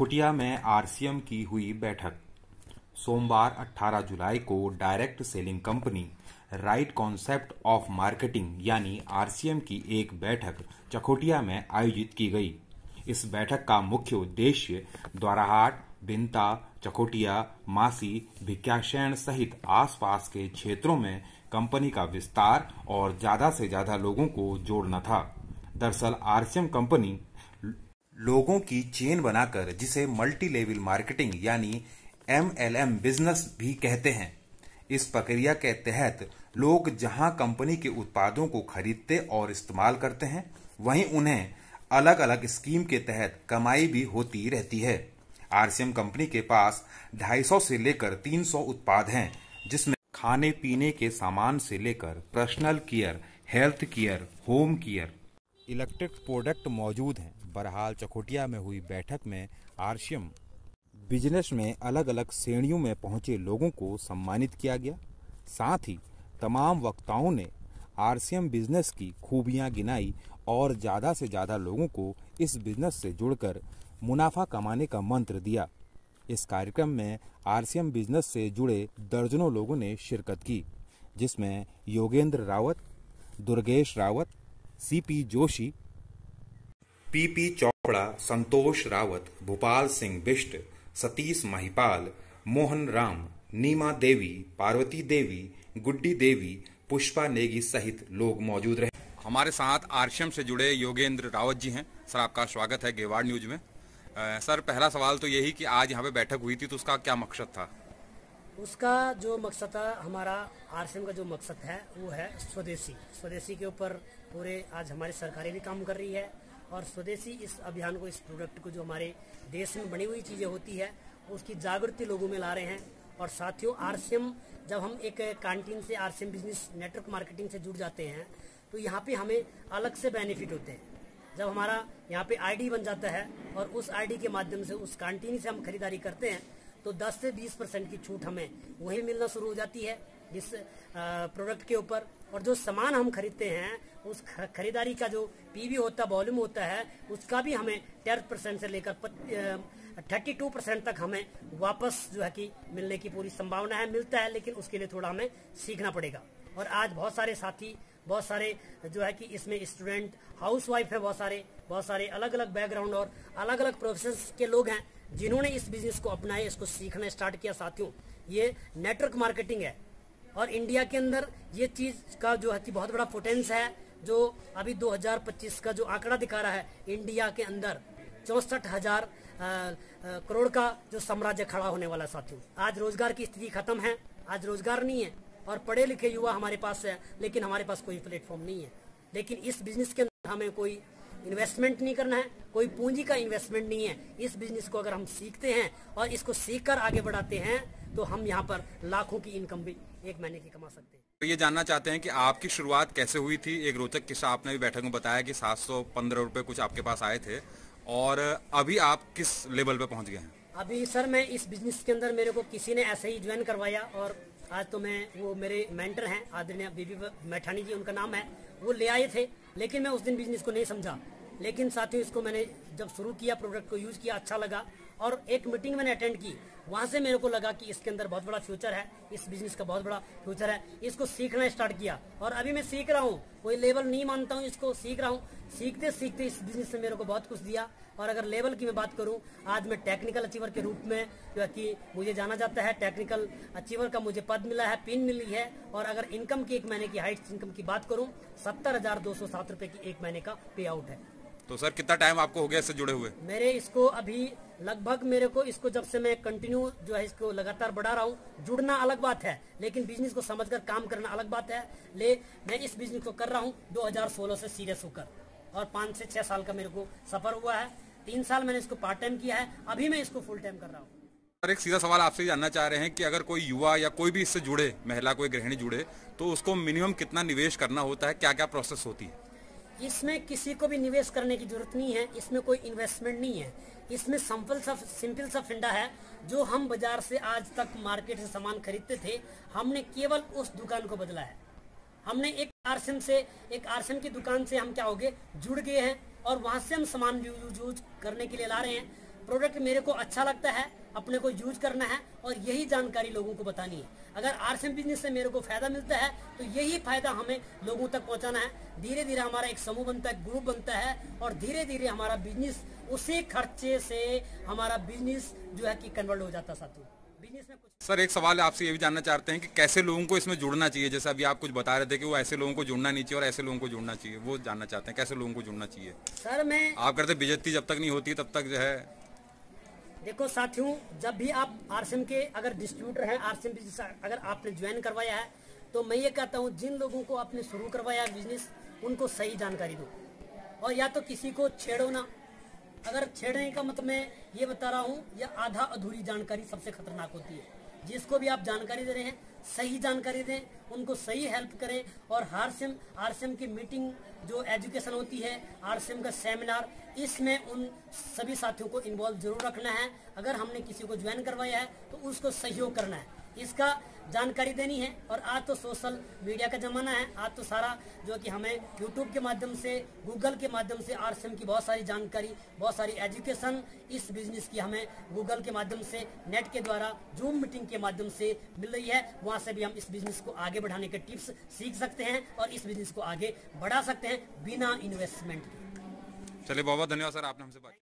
चकोटिया में आरसीएम की हुई बैठक। सोमवार 18 जुलाई को direct selling company right concept of marketing यानी आरसीएम की एक बैठक चकोटिया में आयोजित की गई। इस बैठक का मुख्य उद्देश्य द्वाराहाट, बिंता, चकोटिया, मासी, भिक्याशैन सहित आसपास के क्षेत्रों में कंपनी का विस्तार और ज्यादा से ज्यादा लोगों को जोड़ना था। दरअसल आरसीएम कंपनी लोगों की चेन बनाकर जिसे मल्टी लेवल मार्केटिंग यानी MLM बिजनेस भी कहते हैं, इस प्रक्रिया के तहत लोग जहां कंपनी के उत्पादों को खरीदते और इस्तेमाल करते हैं, वहीं उन्हें अलग अलग स्कीम के तहत कमाई भी होती रहती है। आरसीएम कंपनी के पास 250 से लेकर 300 उत्पाद हैं, जिसमें खाने पीने के सामान से लेकर personal care, health care, home care, electric product मौजूद हैं। बहरहाल चकोटिया में हुई बैठक में आरसीएम बिजनेस में अलग अलग श्रेणियों में पहुंचे लोगों को सम्मानित किया गया। साथ ही तमाम वक्ताओं ने आरसीएम बिजनेस की खूबियां गिनाई और ज़्यादा से ज़्यादा लोगों को इस बिजनेस से जुड़कर मुनाफा कमाने का मंत्र दिया। इस कार्यक्रम में आरसीएम बिजनेस से जुड़े दर्जनों लोगों ने शिरकत की, जिसमें योगेंद्र रावत, दुर्गेश रावत, सीपी जोशी, पीपी चोपड़ा, संतोष रावत, भोपाल सिंह बिष्ट, सतीश महिपाल, मोहन राम, नीमा देवी, पार्वती देवी, गुड्डी देवी, पुष्पा नेगी सहित लोग मौजूद रहे। हमारे साथ आरसीएम से जुड़े योगेंद्र रावत जी हैं। सर, आपका स्वागत है गेवाड़ न्यूज में। सर, पहला सवाल तो यही कि आज यहाँ पे बैठक हुई थी, तो उसका क्या मकसद था? उसका जो मकसद था, हमारा आरसीएम का जो मकसद है वो है स्वदेशी के ऊपर पूरे आज हमारी सरकारें भी काम कर रही है और स्वदेशी इस अभियान को, इस प्रोडक्ट को, जो हमारे देश में बनी हुई चीज़ें होती है उसकी जागृति लोगों में ला रहे हैं। और साथियों, आरसीएम जब हम एक कैंटीन से आरसीएम बिजनेस नेटवर्क मार्केटिंग से जुड़ जाते हैं तो यहाँ पे हमें अलग से बेनिफिट होते हैं। जब हमारा यहाँ पे आईडी बन जाता है और उस आईडी के माध्यम से उस कैंटीन से हम खरीदारी करते हैं तो 10 से 20% की छूट हमें वही मिलना शुरू हो जाती है इस प्रोडक्ट के ऊपर। और जो सामान हम खरीदते हैं उस खरीदारी का जो पीवी होता है, वॉल्यूम होता है, उसका भी हमें 10% से लेकर 32% तक हमें वापस जो है कि मिलने की पूरी संभावना है। मिलता है, लेकिन उसके लिए थोड़ा हमें सीखना पड़ेगा। और आज बहुत सारे साथी, बहुत सारे जो है कि इसमें स्टूडेंट, हाउसवाइफ है, बहुत सारे अलग अलग बैकग्राउंड और अलग अलग प्रोफेशन के लोग हैं जिन्होंने इस बिजनेस को अपनाया, इसको सीखना स्टार्ट किया। साथियों, ये नेटवर्क मार्केटिंग है और इंडिया के अंदर ये चीज का जो है कि बहुत बड़ा पोटेंस है। जो अभी 2025 का जो आंकड़ा दिखा रहा है, इंडिया के अंदर 64,000 करोड़ का जो साम्राज्य खड़ा होने वाला। साथियों, आज रोजगार की स्थिति खत्म है, आज रोजगार नहीं है और पढ़े लिखे युवा हमारे पास है, लेकिन हमारे पास कोई प्लेटफॉर्म नहीं है। लेकिन इस बिजनेस के अंदर हमें कोई इन्वेस्टमेंट नहीं करना है, कोई पूंजी का इन्वेस्टमेंट नहीं है। इस बिजनेस को अगर हम सीखते हैं और इसको सीखकर आगे बढ़ाते हैं तो हम यहाँ पर लाखों की इनकम भी एक महीने की कमा सकते हैं। तो ये जानना चाहते हैं कि आपकी शुरुआत कैसे हुई थी। एक रोचक किस्सा आपने भी बैठक में बताया कि 715 रुपए कुछ आपके पास आए थे, और अभी आप किस लेवल पे पहुंच गए हैं? अभी सर, मैं इस बिजनेस के अंदर मेरे को किसी ने ऐसे ही ज्वाइन करवाया और आज तो मैं, वो मेरे मेंटर हैं आदरणीय बीबी मैठानी जी, उनका नाम है, वो ले आए थे। लेकिन मैं उस दिन बिजनेस को नहीं समझा, लेकिन साथियों इसको मैंने जब शुरू किया, प्रोडक्ट को यूज किया, अच्छा लगा और एक मीटिंग मैंने अटेंड की। वहां से मेरे को लगा कि इसके अंदर बहुत बड़ा फ्यूचर है, इस बिजनेस का बहुत बड़ा फ्यूचर है। इसको सीखना स्टार्ट किया और अभी मैं सीख रहा हूँ, कोई लेवल नहीं मानता हूँ, इसको सीख रहा हूँ। सीखते सीखते इस बिजनेस ने मेरे को बहुत कुछ दिया। और अगर लेवल की मैं बात करूं, आज मैं टेक्निकल अचीवर के रूप में जो है कि मुझे जाना जाता है। टेक्निकल अचीवर का मुझे पद मिला है, पिन मिली है। और अगर इनकम की, एक महीने की हाइट इनकम की बात करूं, 70,207 रुपए की एक महीने का पे आउट है। तो सर, कितना टाइम आपको हो गया इससे जुड़े हुए? मेरे इसको अभी लगभग, मेरे को इसको जब से मैं कंटिन्यू जो है इसको लगातार बढ़ा रहा हूँ। जुड़ना अलग बात है, लेकिन बिजनेस को समझकर काम करना अलग बात है। मैं इस बिजनेस को कर रहा हूँ 2016 से सीरियस होकर, और 5 से 6 साल का मेरे को सफर हुआ है। 3 साल मैंने इसको पार्ट टाइम किया है, अभी मैं इसको फुल टाइम कर रहा हूँ। सर, एक सीधा सवाल आपसे जानना चाह रहे हैं कि अगर कोई युवा या कोई भी इससे जुड़े, महिला कोई गृहिणी जुड़े, तो उसको मिनिमम कितना निवेश करना होता है, क्या क्या प्रोसेस होती है? इसमें किसी को भी निवेश करने की जरूरत नहीं है, इसमें कोई इन्वेस्टमेंट नहीं है। इसमें सिंपल सा फंडा है। जो हम बाजार से आज तक मार्केट से सामान खरीदते थे, हमने केवल उस दुकान को बदला है। हमने एक आरसीएम की दुकान से हम क्या हो गए, जुड़ गए हैं और वहां से हम सामान यूज करने के लिए ला रहे हैं। प्रोडक्ट मेरे को अच्छा लगता है, अपने को यूज करना है और यही जानकारी लोगों को बतानी है। अगर आरसीएम बिजनेस से मेरे को फायदा मिलता है तो यही फायदा हमें लोगों तक पहुंचाना है। धीरे धीरे हमारा एक समूह बनता है, ग्रुप बनता है और धीरे धीरे हमारा बिजनेस उसी खर्चे से हमारा बिजनेस जो है कि कन्वर्ट हो जाता है साथियों। बिजनेस में कुछ सर एक सवाल आपसे ये भी जानना चाहते हैं कि कैसे लोगों को इसमें जुड़ना चाहिए। जैसे अभी आप कुछ बता रहे थे कि वो ऐसे लोगों को जुड़ना नहीं चाहिए और ऐसे लोगों को जुड़ना चाहिए, वो जानना चाहते हैं कैसे लोगों को जुड़ना चाहिए। सर मैं आप कहते बेइज्जती जब तक नहीं होती तब तक जो है। देखो साथियों, जब भी आप आरसीएम के अगर डिस्ट्रीब्यूटर हैं, आरसीएम बिजनेस अगर आपने ज्वाइन करवाया है तो मैं ये कहता हूँ जिन लोगों को आपने शुरू करवाया बिजनेस उनको सही जानकारी दो और या तो किसी को छेड़ो ना। अगर छेड़ने का मतलब मैं ये बता रहा हूँ, या आधा अधूरी जानकारी सबसे खतरनाक होती है। जिसको भी आप जानकारी दे रहे हैं सही जानकारी दें, उनको सही हेल्प करें। और आरसीएम की मीटिंग जो एजुकेशन होती है, आरसीएम का सेमिनार, इसमें उन सभी साथियों को इन्वॉल्व जरूर रखना है। अगर हमने किसी को ज्वाइन करवाया है तो उसको सहयोग करना है, इसका जानकारी देनी है। और आज तो सोशल मीडिया का जमाना है, आज तो सारा जो कि हमें यूट्यूब के माध्यम से, गूगल के माध्यम से आरसीएम की बहुत सारी जानकारी, बहुत सारी एजुकेशन इस बिजनेस की हमें गूगल के माध्यम से, नेट के द्वारा, जूम मीटिंग के माध्यम से मिल रही है। वहां से भी हम इस बिजनेस को आगे बढ़ाने के टिप्स सीख सकते हैं और इस बिजनेस को आगे बढ़ा सकते हैं बिना इन्वेस्टमेंट के। चलिए बहुत बहुत धन्यवाद सर, आपने हमसे बात